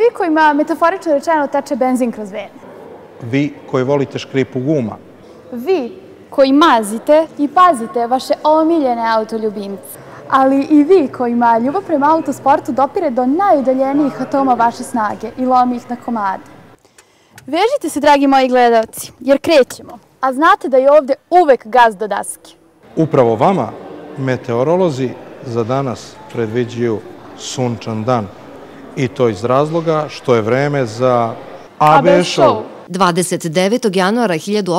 vi kojima metaforično rečeno teče benzin kroz vene. Vi koji volite škripu guma. Vi koji mazite i pazite vaše omiljene autoljubimce. Ali i vi kojima ljubav prema autosportu dopire do najudaljenijih atoma vaše snage i lomi ih na komade. Vežite se, dragi moji gledalci, jer krećemo. A znate da je ovdje uvek gaz do daske. Upravo vama meteorolozi za danas predviđaju sunčan dan. I to iz razloga što je vreme za AB Show. 29. januara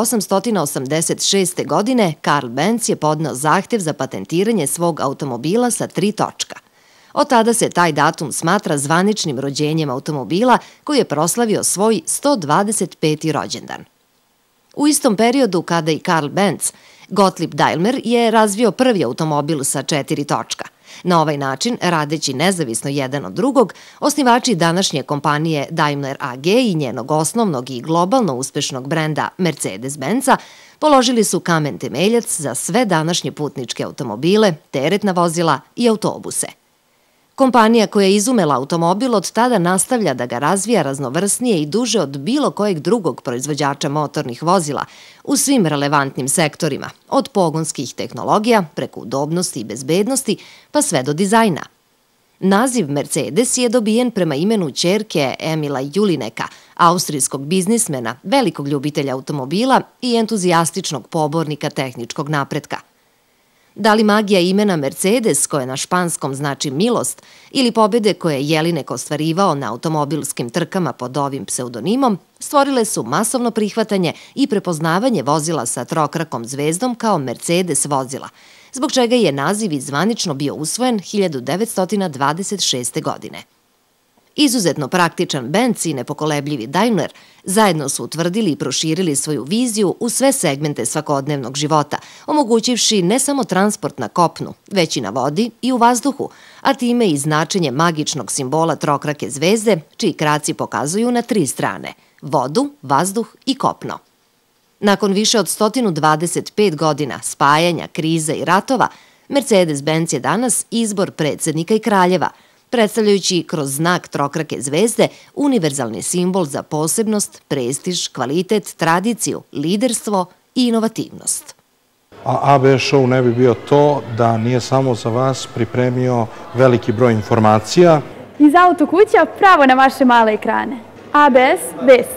1886. godine Karl Benz je podneo zahtev za patentiranje svog automobila sa 3 točka. Od tada se taj datum smatra zvaničnim rođenjem automobila koji je proslavio svoj 125. rođendan. U istom periodu kada i Karl Benz, Gottlieb Daimler je razvio prvi automobil sa 4 točka. Na ovaj način, radeći nezavisno jedan od drugog, osnivači današnje kompanije Daimler AG i njenog osnovnog i globalno uspešnog brenda Mercedes-Benza položili su kamen temeljac za sve današnje putničke automobile, teretna vozila i autobuse. Kompanija koja je izumela automobil od tada nastavlja da ga razvija raznovrsnije i duže od bilo kojeg drugog proizvođača motornih vozila u svim relevantnim sektorima, od pogonskih tehnologija preko udobnosti i bezbednosti pa sve do dizajna. Naziv Mercedes je dobijen prema imenu ćerke Emila Julineka, austrijskog biznismena, velikog ljubitelja automobila i entuzijastičnog pobornika tehničkog napretka. Da li magija imena Mercedes, koje na španskom znači milost, ili pobjede koje je Jelinek ostvarivao na automobilskim trkama pod ovim pseudonimom, stvorile su masovno prihvatanje i prepoznavanje vozila sa trokrakom zvezdom kao Mercedes vozila, zbog čega je naziv i zvanično bio usvojen 1926. godine. Izuzetno praktičan Benz i nepokolebljivi Daimler zajedno su utvrdili i proširili svoju viziju u sve segmente svakodnevnog života, omogućivši ne samo transport na kopnu, već i na vodi i u vazduhu, a time i značenje magičnog simbola trokrake zvezde, čiji kraci pokazuju na 3 strane – vodu, vazduh i kopno. Nakon više od 125 godina spajanja, krize i ratova, Mercedes-Benz je danas izbor predsednika i kraljeva, predstavljajući kroz znak trokrake zvezde univerzalni simbol za posebnost, prestiž, kvalitet, tradiciju, liderstvo i inovativnost. A AB Show ne bi bio to da nije samo za vas pripremio veliki broj informacija. Iz autokuća pravo na vaše male ekrane. ABS Vest.